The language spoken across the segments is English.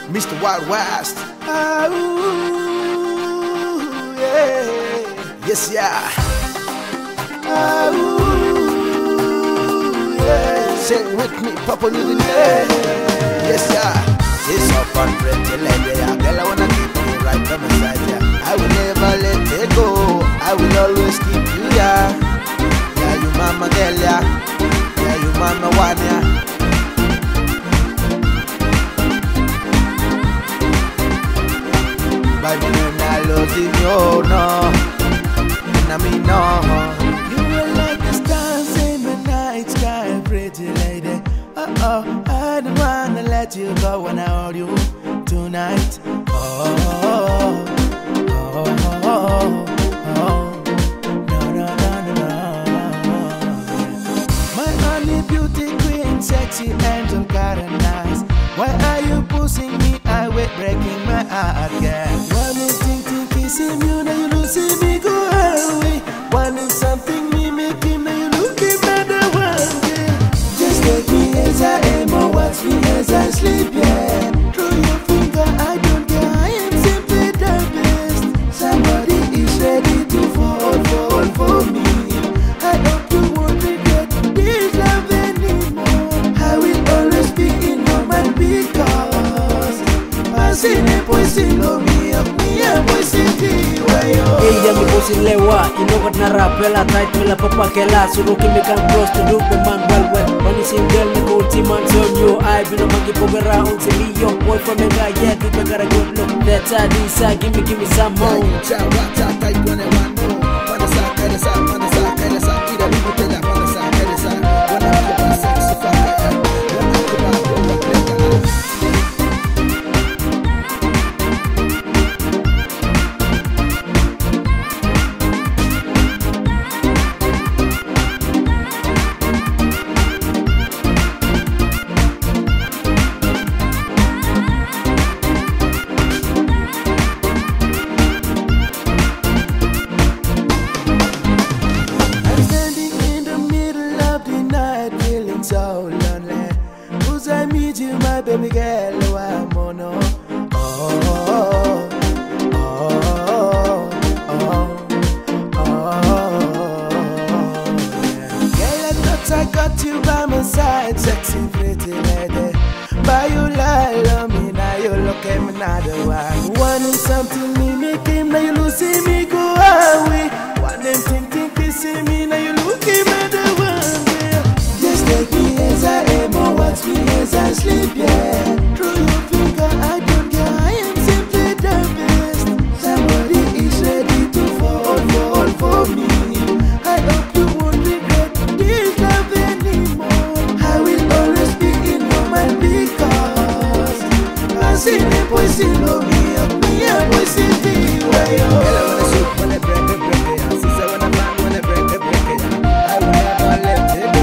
Mr. Wild West. Ah, ooh, yeah. Yes, yeah. Ah, ooh, yeah. Say it with me, Papa New Guinea. Yes, yeah. It's so fun, pretty lady. Girl, I wanna keep you right by my side, yeah. I will never let it go. I will always keep you, yeah. Yeah, you mama girl, yeah. Yeah, you mama one, yeah. By me and I love you, no. And I mean, no. You were like the stars in the night sky, pretty lady. Uh-oh, I don't wanna let you go when I hold you tonight. Oh, no. My honey beauty queen, sexy angel, got a nice. Why are you pushing me? I wait, breaking my heart, girl. One is thinking, kissing you, now you losing me, go away. One is something me making, now you looking at the one, girl. Just take me as I am, or watch me as I sleep, yeah. Through your finger, I don't care, I am simply the best. Somebody is ready to fall for me. I hope you won't regret this love anymore. I will always be in your mind because passing a poison of me, a poison ella me posin lewa, inogot na rapela, tight me la papa kela, suru kimi come close to do the man well. Money single, the gold team on you. I been a monkey poker around to me, young boy from a guy, yeah, you got a good look. That's how this, give me some more. So lonely, 'cause I meet you, my baby girl, oh, I'm on, no. Girl, I thought I got you by my side, sexy pretty lady. But you lie on me, now you look at me, another one. Wanting something me, make him, now you losing me, go away. One them think kissing me, now you looking at the one. Take me as I am, or watch me as I sleep, yeah. Through your finger, I don't care, I am simply the best. Somebody is ready to fall for me. I hope you won't regret this love anymore. I will always be in your mind because passing a poison of me, a poison the way. When I break it, sister, when I find, when I break it, I will never let it go.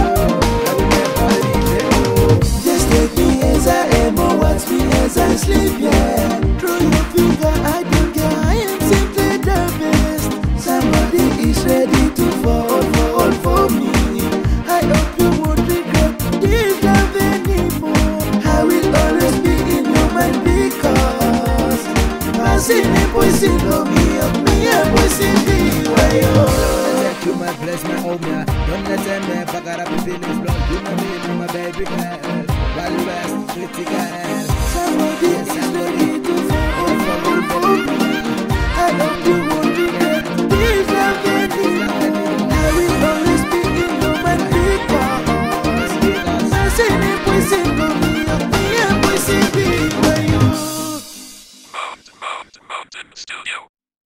As I sleep, yeah. Through your finger, I don't care, I am simply the best. Somebody is ready to fall for me. I hope you won't regret this love anymore. I will always be in your mind because passing a poison of me, a poison the way. You might bless my home, yeah. Don't let them never got up in feelings, blood. You know me, my baby girl. Wild West, pretty girl. Somebody is